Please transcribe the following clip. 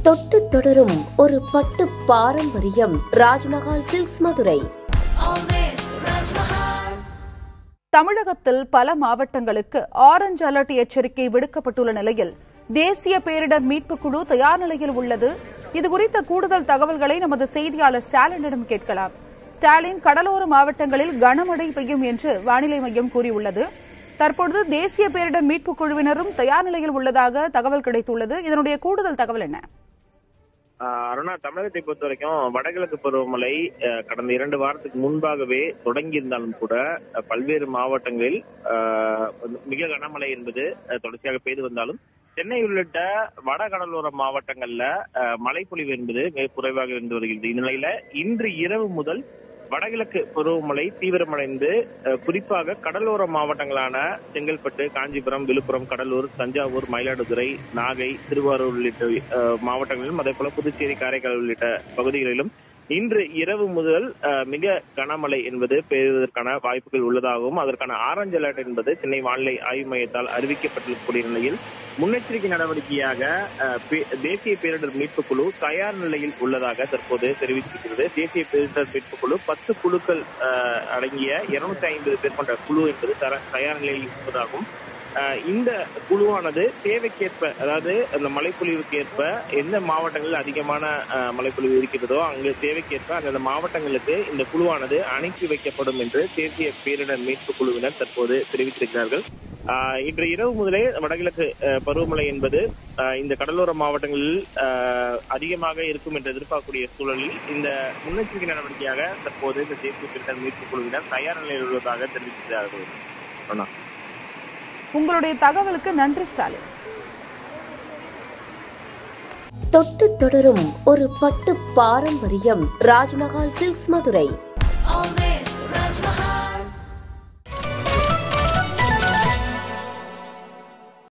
தொட்டு தொடரும் ஒரு பட்டு பாரம்பரியம். ராஜ்மஹால் சில்க்ஸ் மதுரை. தமிழகத்தில் பல மாவட்டங்களுக்கு ஆரஞ்ச் அலர்ட் எச்சரிக்கை விடுக்கப்பட்டுள்ள நிலையில் தேசிய பேரிடர் மீட்புக் குழு தயார் நிலையில் உள்ளது. இதுகுறித்த கூடுதல் தகவல்களை நமது செய்தியாளர் ஸ்டாலினிடம் கேட்கலாம். ஸ்டாலின், கடலோர மாவட்டங்களில் கனமழை பெய்யும் என்று வானிலை மையம் கூறியுள்ளது. தற்பொழுது தேசிய பேரிடர் மீட்புக் குழுவினரும் தயார் நிலையில் உள்ளதாக தகவல் கிடைத்துள்ளது. இதனுடைய கூடுதல் தகவல் என்ன? அருணா, தமிழகத்தை பொறுத்த வரைக்கும் வடகிழக்கு பருவமழை கடந்த 2 வாரத்துக்கு முன்பாகவே தொடங்கியிருந்தாலும் கூட பல்வேறு மாவட்டங்களில் மிக கனமழை என்பது தொடர்ச்சியாக பெய்து வந்தாலும் சென்னை உள்ளிட்ட வட கடலோர மாவட்டங்கள்ல மழைப்பொழிவு என்பது மிக குறைவாக இருந்து வருகிறது. இந்நிலையில இன்று இரவு முதல் வடகிழக்கு பருவமழை தீவிரமடைந்து குறிப்பாக கடலோர மாவட்டங்களான செங்கல்பட்டு, காஞ்சிபுரம், விழுப்புரம், கடலூர், தஞ்சாவூர், மயிலாடுதுறை, நாகை, திருவாரூர் உள்ளிட்ட மாவட்டங்களிலும் அதே போல புதுச்சேரி, காரைக்கால் உள்ளிட்ட பகுதிகளிலும் இன்று இரவு முதல் மிக கனமழை என்பது பெய்வதற்கான வாய்ப்புகள் உள்ளதாகவும் அதற்கான ஆரஞ்ச் அலர்ட் என்பது சென்னை வானிலை ஆய்வு மையத்தால் அறிவிக்கப்பட்டிருக்கக்கூடிய நிலையில் முன்னெச்சரிக்கை நடவடிக்கையாக தேசிய பேரிடர் மீட்புக் குழு தயார் நிலையில் உள்ளதாக தற்போது தெரிவித்திருக்கிறது. தேசிய பேரிடர் மீட்புக் குழு 10 குழுக்கள் அடங்கிய 250 பேர் கொண்ட குழு என்பது தயார் நிலையில் இருப்பதாகவும் இந்த குழுவானது தேவைக்கேற்ப, அதாவது அந்த மழைப்பொழிவுக்கு ஏற்ப எந்த மாவட்டங்களில் அதிகமான மழைப்பொழிவு இருக்கிறதோ அங்கு தேவைக்கேற்ப அந்தந்த மாவட்டங்களுக்கு இந்த குழுவானது அனுப்பி வைக்கப்படும் என்று தேசிய பேரிடர் மீட்பு குழுவினர் தற்போது தெரிவித்திருக்கிறார்கள். இன்று இரவு முதலே வடகிழக்கு பருவமழை என்பது இந்த கடலோர மாவட்டங்களில் அதிகமாக இருக்கும் என்று எதிர்பார்க்கக்கூடிய சூழலில் இந்த முன்னெச்சரிக்கை நடவடிக்கையாக தற்போது இந்த தேசிய பேரிடர் மீட்பு குழுவினர் தயார் நிலையில் உள்ளதாக தெரிவித்திருக்கிறார்கள். உங்களுடைய தகவலுக்கு நன்றி ஸ்டாலின். தொட்டு தொடரும் ஒரு பட்டு பாரம்பரியம். ராஜ்மஹால் சில்க்ஸ் மதுரை.